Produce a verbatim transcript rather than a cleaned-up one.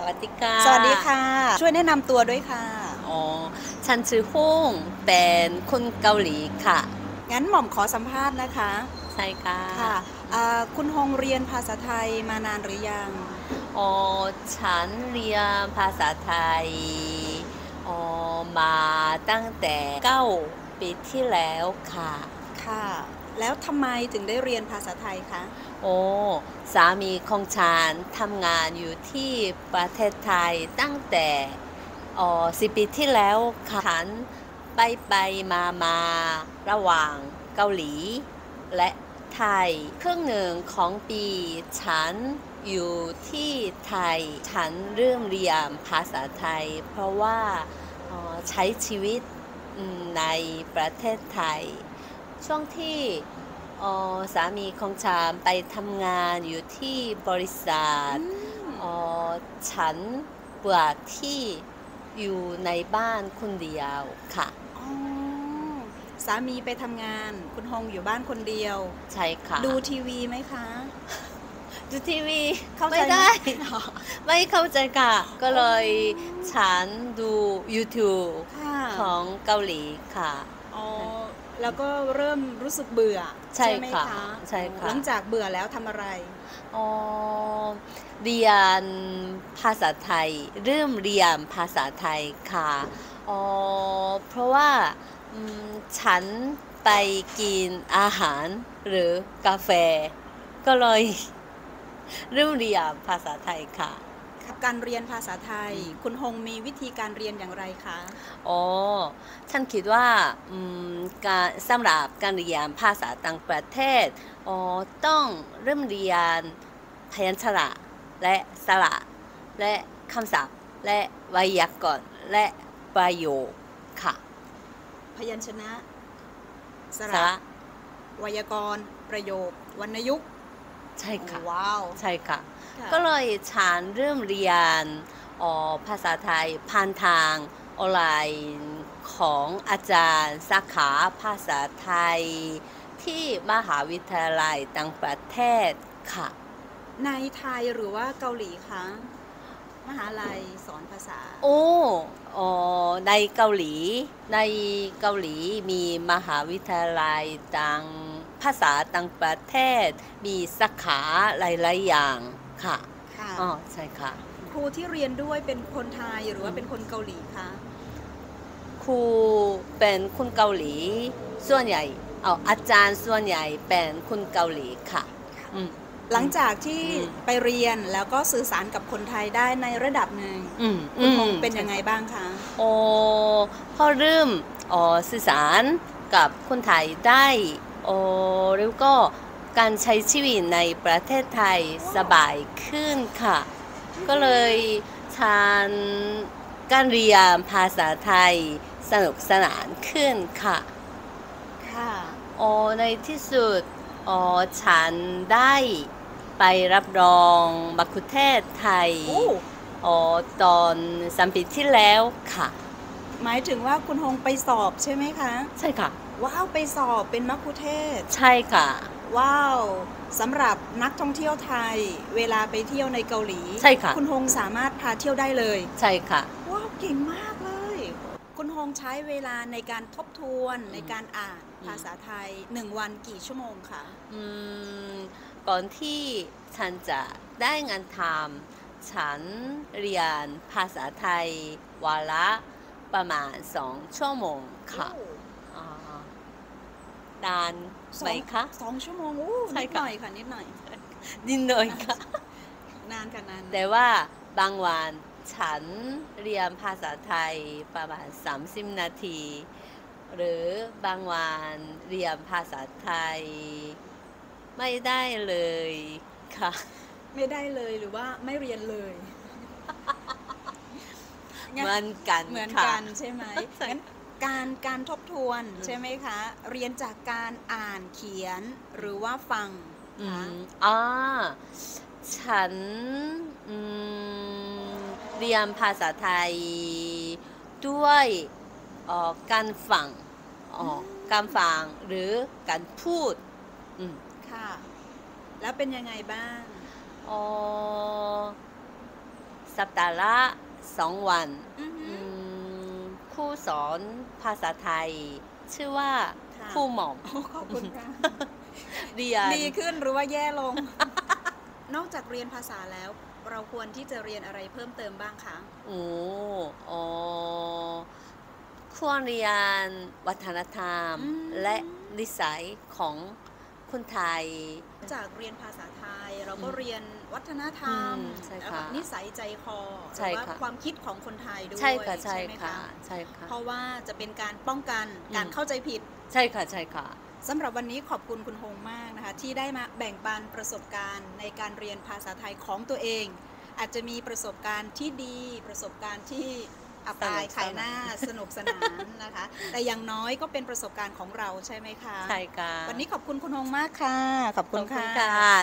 วัสดีค่ะสวัสดีค่ะช่วยแนะนำตัวด้วยค่ะอ๋อฉันชื่อฮ่งเป็นคนเกาหลีค่ะงั้นหม่อมขอสัมภาษณ์นะคะใช่ค่ะค่ะอ่าคุณฮงเรียนภาษาไทยมานานหรือยังอ๋อฉันเรียนภาษาไทยอ๋อมาตั้งแต่เก้าปีที่แล้วค่ะค่ะแล้วทำไมถึงได้เรียนภาษาไทยคะโอ้สามีของฉันทำงานอยู่ที่ประเทศไทยตั้งแต่อ๋อสิบปีที่แล้วค่ะฉันไปไปมามาระหว่างเกาหลีและไทยครึ่งหนึ่งของปีฉันอยู่ที่ไทยฉันเริ่มเรียนภาษาไทยเพราะว่าอ๋อใช้ชีวิตในประเทศไทยช่วงที่ อ๋อสามีของฉันไปทำงานอยู่ที่บริษัทอืมอ๋อฉันเบื่อที่อยู่ในบ้านคนเดียวค่ะอ๋อสามีไปทำงานคุณฮงอยู่บ้านคนเดียวใช่ค่ะดูทีวีไหมคะดูทีวีเข้าใจไหมไม่ได้ไม่เข้าใจค่ะก็อ๋เลยอฉันดู YouTube ค่ะของเกาหลีค่ะอ๋อแล้วก็เริ่มรู้สึกเบื่อใช่ใช่ไหมค่ะคะใช่อ๋อหค่ะลังจากเบื่อแล้วทำอะไรอ๋อเรียนภาษาไทยเริ่มเรียนภาษาไทยค่ะอ๋อเพราะว่าอืมฉันไปกินอาหารหรือกาแฟก็เลยเริ่มเรียนภาษาไทยค่ะครับการเรียนภาษาไทยคุณฮงมีวิธีการเรียนอย่างไรคะอ๋อฉันคิดว่าอืมการสำหรับการเรียนภาษาต่างประเทศอ๋อต้องเริ่มเรียนพยัญชนะและสระและคำศัพท์และไวยากรณ์และประโยคค่ะพยัญชนะสระสระไวยากรณ์ประโยควรรณยุกต์ใช่ค่ะว้าวใช่ค่ะค่ะก็เลยฉันเริ่มเรียนอ๋อภาษาไทยผ่านทางออนไลน์ของอาจารย์สาขาภาษาไทยที่มหาวิทยาลัยต่างประเทศค่ะในไทยหรือว่าเกาหลีคะมหาลัยสอนภาษาโอ้อ๋อในเกาหลีในเกาหลีมีมหาวิทยาลัยต่างภาษาต่างประเทศมีสาขาหลายๆอย่างค่ะค่ะอ๋อใช่ค่ะครูที่เรียนด้วยเป็นคนไทยหรือว่าเป็นคนเกาหลีคะครูเป็นคนเกาหลีส่วนใหญ่เอาอาจารย์ส่วนใหญ่เป็นคนเกาหลีค่ะอืมหลังจากที่อืมไปเรียนแล้วก็สื่อสารกับคนไทยได้ในระดับหนึ่งอืมคุณฮงอืมเป็นยังไงใช่ค่ะบ้างคะโอ้พอเริ่มอ๋อสื่อสารกับคนไทยได้โอ้แล้วก็การใช้ชีวิตในประเทศไทยสบายขึ้นค่ะก็เลยฉันการเรียนภาษาไทยสนุกสนานขึ้นค่ะค่ะอ๋อในที่สุดอ๋อฉันได้ไปรับรองมัคคุเทศก์ไทยโอ้อ๋อตอนสามปีที่แล้วค่ะหมายถึงว่าคุณฮงไปสอบใช่ไหมคะใช่ค่ะว้าวไปสอบเป็นมัคคุเทศก์ใช่ค่ะว้าวสำหรับนักท่องเที่ยวไทยเวลาไปเที่ยวในเกาหลีใช่ค่ะคุณฮงสามารถพาเที่ยวได้เลยใช่ค่ะว้าวเก่งมากเลยคุณฮงใช้เวลาในการทบทวนในการอ่านภาษาไทยหนึ่งวันกี่ชั่วโมงคะอืมก่อนที่ฉันจะได้งานทำฉันเรียนภาษาไทยวันละประมาณสองชั่วโมงโอ้ค่ะอ่านานสองไหมคะสองชั่วโมงอู้ใช่นิดหค่ะน่อยค่ะนิดหน่อยนิดหน่อยค่ะนานค่ะนานแต่ว่าบางวันฉันเรียนภาษาไทยประมาณสามสิบนาทีหรือบางวันเรียนภาษาไทยไม่ได้เลยค่ะไม่ได้เลยหรือว่าไม่เรียนเลยงั้นเหมือนกันเหมือนค่ะกันใช่ไหมใช่งั้นการการทบทวนใช่ไหมคะ เรียนจากการอ่านเขียนหรือว่าฟังอืคะมอ่าฉันอืมเรียนภาษาไทยด้วยเอ่อการฟังอ๋อการฟังหรือการพูดอืมค่ะ แล้วเป็นยังไงบ้างอ๋อสัปดาห์ละสองวันอือฮึอืมครูสอนภาษาไทย ชื่อว่าค่ะครูหม่อมโอ้ขอบคุณค่ะเรียนดีขึ้นหรือว่าแย่ลง นอกจากเรียนภาษาแล้ว เราควรที่จะเรียนอะไรเพิ่มเติมบ้างคะโอ้อ๋อควรเรียนวัฒนธรรมอืมและนิสัยของคนไทยจากเรียนภาษาไทยเราก็อืมเรียนวัฒนธรรมอืมใช่แล้วค่ะก็นิสัยใจคอหใช่รือว่าค่ะความคิดของคนไทยด้วยใช่ค่ะใช่ไหมค่ะคะใช่ค่ะเพราะว่าจะเป็นการป้องกันอืมการเข้าใจผิดใช่ค่ะใช่ค่ะสำหรับวันนี้ขอบคุณคุณฮงมากนะคะ ที่ได้มาแบ่งปันประสบการณ์ในการเรียนภาษาไทยของตัวเอง อาจจะมีประสบการณ์ที่ดี ประสบการณ์ที่อับอายสนุกขายหน้า สนุกสนานนะคะ แต่อย่างน้อยก็เป็นประสบการณ์ของเราใช่ไหมคะใช่ค่ะวันนี้ขอบคุณคุณฮงมากค่ะ ขอบคุขณอบคุณค่ะค่ะ